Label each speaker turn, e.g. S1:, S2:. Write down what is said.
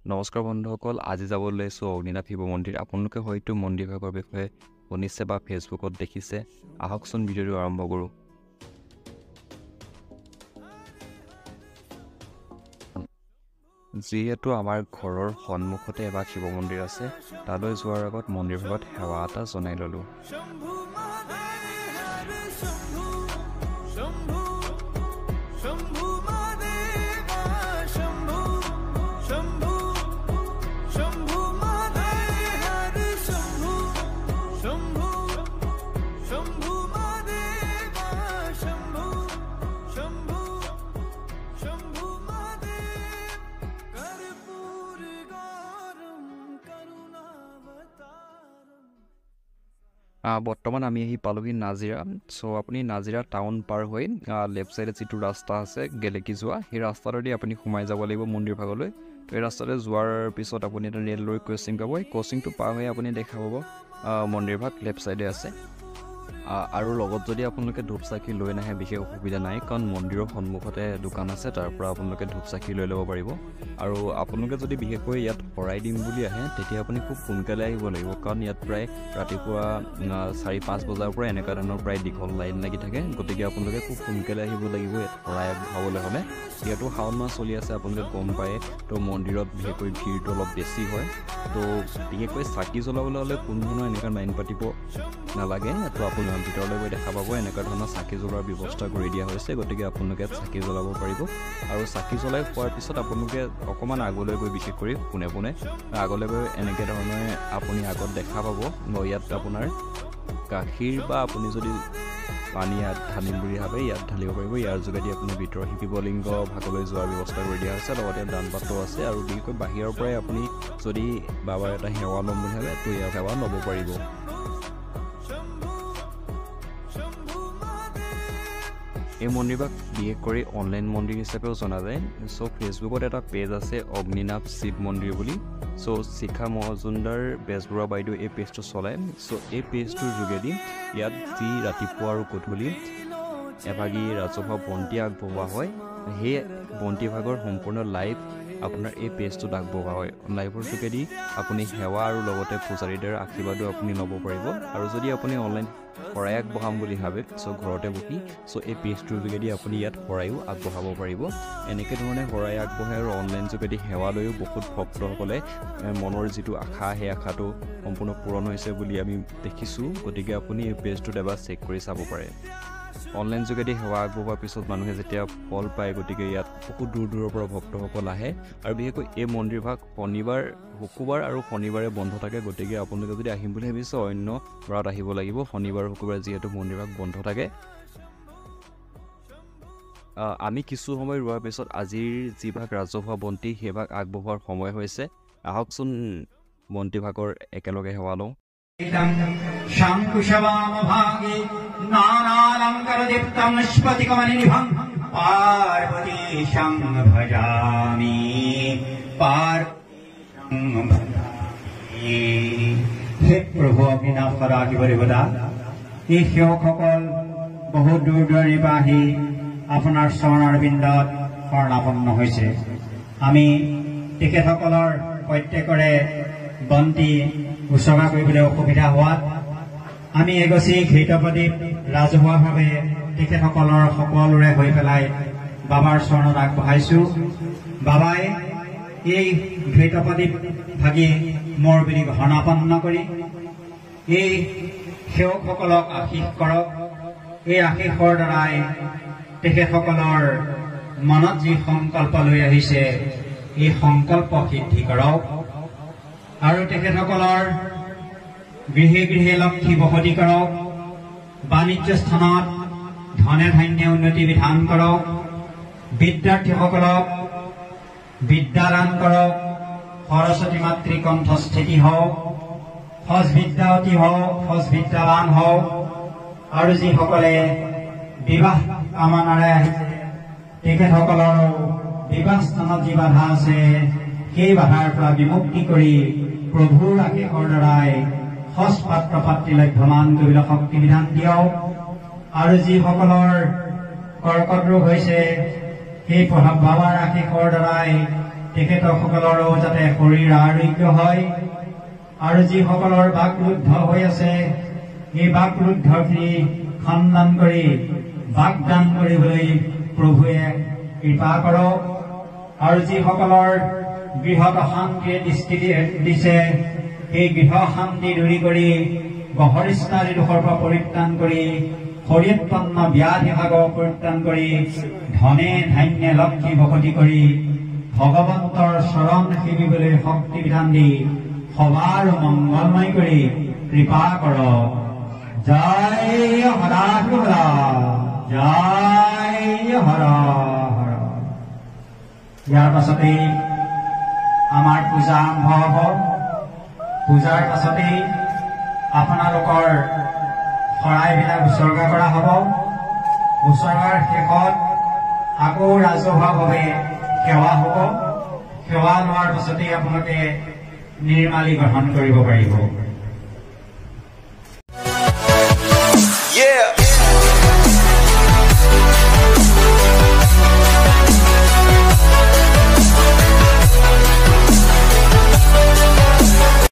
S1: নমস্কাৰ বন্ধুসকল, আজি যাবলৈ লৈছো অগ্নিনাভ শিৱ মন্দিৰ। আপোনালোকে হয়তো মন্দিৰ ভাগৰ বিষয়ে শুনিছে বা ফেচবুকত দেখিছে। আহকচোন ভিডিঅ'টো আৰম্ভ কৰোঁ। যিহেতু আমাৰ ঘৰৰ সন্মুখতে এভাগ শিৱ মন্দিৰ আছে, তালৈ যোৱাৰ আগত মন্দিৰ ভাগত সেৱা এটা জনাই ল'লোঁ। বৰ্তমান আমি আহি পালোহি নাজিৰা। চ' আপুনি নাজিৰা টাউন পাৰ হৈ লেফ্ট চাইডে যিটো ৰাস্তা আছে গেলেকি যোৱা, সেই ৰাস্তাটোদি আপুনি সোমাই যাব লাগিব মন্দিৰ ভাগলৈ। তো এই ৰাস্তাতে যোৱাৰ পিছত আপুনি এটা ৰেলৱেৰ ক্ৰচিং পাব। এই ক্ৰচিংটো পাৰ হৈ আপুনি দেখা পাব মন্দিৰ ভাগ লেফ্ট চাইডে আছে। আৰু লগত যদি আপোনালোকে ধূপ চাকি লৈ নাহে বিশেষ অসুবিধা নাই, কাৰণ মন্দিৰৰ সন্মুখতে দোকান আছে, তাৰ পৰা আপোনালোকে ধূপ চাকি লৈ ল'ব পাৰিব। আৰু আপোনালোকে যদি বিশেষকৈ ইয়াত শৰাই দিম বুলি আহে, তেতিয়া আপুনি খুব সোনকালে আহিব লাগিব, কাৰণ ইয়াত প্ৰায় ৰাতিপুৱা 4-5 বজাৰ পৰা এনেকুৱা ধৰণৰ প্ৰায় দীঘল লাইন লাগি থাকে। গতিকে আপোনালোকে খুব সোনকালে আহিব লাগিব ইয়াত শৰাই আগবঢ়াবলৈ হ'লে। যিহেতু শাওণ মাহ চলি আছে, আপোনালোকে গম পায়, তো মন্দিৰত বিশেষকৈ ভিৰটো অলপ বেছি হয়। তো বিশেষকৈ চাকি জ্বলাবলৈ হ'লে কোনো ধৰণৰ এনেকুৱা লাইন পাতিব নালাগে। তো আপুনি ভিতৰলৈ গৈ দেখা পাব এনেকুৱা ধৰণৰ চাকি জ্বলোৱাৰ ব্যৱস্থা কৰি দিয়া হৈছে। গতিকে আপোনালোকে চাকি জ্বলাব পাৰিব। আৰু চাকি জ্বলাই খোৱাৰ পিছত আপোনালোকে অকণমান আগলৈ গৈ, বিশেষ কৰি পোনে পোনে আগলৈ গৈ এনেকৈ ধৰণে আপুনি আগত দেখা পাব ইয়াত আপোনাৰ গাখীৰ বা আপুনি যদি পানী ইয়াত ঢালিম বুলি ভাবে ইয়াত ঢালিব পাৰিব। ইয়াৰ যোগেদি আপুনি ভিতৰৰ শিৱলিংগ ভাগলৈ যোৱাৰ ব্যৱস্থা কৰি দিয়া হৈছে। লগতে দান পাত্ৰ আছে, আৰু বিশেষকৈ বাহিৰৰ পৰাই আপুনি যদি বাবাৰ এটা সেৱা ল'ম বুলি ভাবে তো ইয়াৰ সেৱা ল'ব পাৰিব। এই মন্দিৰভাগ বিশেষ কৰি অনলাইন মন্দিৰ হিচাপেও জনা যায়। চ' ফেচবুকত এটা পেজ আছে অগ্নিনাভ শিৱ মন্দিৰ বুলি। চ' শিখা মজুমদাৰ বেজবৰুৱা বাইদেউ এই পেজটো চলায়। চ' এই পেজটোৰ যোগেদি ইয়াত যি ৰাতিপুৱা আৰু গধূলি এভাগি ৰাজহুৱা বন্তি আগবঢ়োৱা হয়, সেই বন্তিভাগৰ সম্পূৰ্ণ লাইভ আপোনাৰ এই পেজটোত আগবঢ়োৱা হয়। লাইভৰ যোগেদি আপুনি সেৱা আৰু লগতে পূজাৰীৰ আশীৰ্বাদো আপুনি ল'ব পাৰিব। আৰু যদি আপুনি অনলাইন শৰাই আগবঢ়াম বুলি ভাবে, চ' ঘৰতে বহি এই পেজটোৰ যোগেদি আপুনি ইয়াত শৰাইও আগবঢ়াব পাৰিব। এনেকৈ ধৰণে শৰাই আগবঢ়াই আৰু অনলাইন যোগেদি সেৱা লৈও বহুত ভক্তসকলে মনৰ যিটো আশা, সেই আশাটো সম্পূৰ্ণ পূৰণ হৈছে বুলি আমি দেখিছোঁ। গতিকে আপুনি এই পেজটোত এবাৰ চেক কৰি চাব পাৰে। অনলাইন যোগেদি সেৱা আগবঢ়োৱাৰ পিছত মানুহে যেতিয়া ফল পায়, গতিকে ইয়াত বহুত দূৰ দূৰৰ পৰা ভক্তসকল আহে। আৰু বিশেষকৈ এই মন্দিৰভাগ শুকুৰবাৰ আৰু শনিবাৰে বন্ধ থাকে। গতিকে আপোনালোকে যদি আহিম বুলি ভাবিছে অন্য বাৰত আহিব লাগিব, শনিবাৰ শুকুৰবাৰে যিহেতু মন্দিৰভাগ বন্ধ থাকে। আমি কিছু সময় ৰোৱাৰ পিছত আজিৰ যিভাগ ৰাজহুৱা বন্তি সেইভাগ আগবঢ়োৱাৰ সময় হৈছে। আহকচোন বন্তিভাগৰ একেলগে সেৱা লওঁ।
S2: হে প্ৰভু অগ্নিনাভ সদাশিৱদেৱতা, এই সেৱকসকল বহুত দূৰ দূৰণিৰ পৰা আহি আপোনাৰ চৰণৰ বিন্দত শৰণাপন্ন হৈছে। আমি তেখেতসকলৰ প্ৰত্যেকৰে বন্তি উচৰ্গা কৰিবলৈ অসুবিধা হোৱাত আমি এগছি ঘৃতপ্ৰদীপ ৰাজহুৱাভাৱে তেখেতসকলৰ সকলোৰে হৈ পেলাই বাবাৰ চৰণত আগবঢ়াইছো। বাবাই এই ঘৃতপ্ৰদীপ ভাগি মোৰ বুলি শৰণাপন্ন কৰি এই সেৱকসকলক আশীষ কৰক। এই আশীষৰ দ্বাৰাই তেখেতসকলৰ মনত যি সংকল্প লৈ আহিছে, এই সংকল্প সিদ্ধি কৰক। আৰু তেখেতসকলৰ গৃহে গৃহে লক্ষ্মী বসতি কৰক। বাণিজ্য স্থানত ধনে ধান্যে উন্নতি বিধান কৰক। বিদ্যাৰ্থীসকলক বিদ্যাদান কৰক। সৰস্বতী মাতৃ কণ্ঠস্থিতি হওক, সজ বিদ্যাৱতী হওক, সজ বিদ্যাৱান হওক। আৰু যিসকলে বিবাহ কামনাৰে আহিছে, তেখেতসকলৰ বিবাহ স্থানত যি বাধা আছে, সেই বাধাৰ পৰা বিমুক্তি কৰি প্ৰভুৰ আশীষৰ দ্বাৰাই সজ পাত্ৰ পাত্ৰী লভ্যমান কৰিবলৈ শক্তি বিধান দিয়ক। আৰু যিসকলৰ কৰ্কট ৰোগ হৈছে, সেই বাবাৰ আশীষৰ দ্বাৰাই তেখেতসকলৰো যাতে শৰীৰ আৰোগ্য হয় আৰু যিসকলৰ বাকৰুদ্ধ হৈ আছে এই বাকৰুদ্ধখিনি খণ্ডন কৰি বাগদান কৰিবলৈ প্ৰভুৱে কৃপা কৰক আৰু যিসকলৰ গৃহত অশান্তিয়ে দৃষ্টি দিছে সেই গৃহ শান্তি দূৰী কৰি গহৰিষ্ঠাদি দোষৰ পৰা পৰিত্ৰাণ কৰি শৰীৰোৎপন্ন ব্যাধি ভাগক পৰিত্ৰাণ কৰি ধনে ধান্যে লক্ষ্মী ভকতি কৰি ভগৱন্তৰ চৰণ সেবিবলৈ শক্তি বিধান দি সবাৰ মংগলময় কৰি কৃপা কৰক। জয় হৰা হৰা জয় হৰা হৰা। ইয়াৰ পাছতেই আমাৰ পূজা আৰম্ভ হ'ব। পূজাৰ পাছতেই আপোনালোকৰ শৰাইবিলাক উৎসৰ্গা কৰা হ'ব। উৎসৰ্গাৰ শেষত আকৌ ৰাজহুৱাভাৱে সেৱা হ'ব। সেৱা লোৱাৰ পাছতেই আপোনালোকে নিৰ্মালি গ্ৰহণ কৰিব পাৰিব।
S3: Yeah.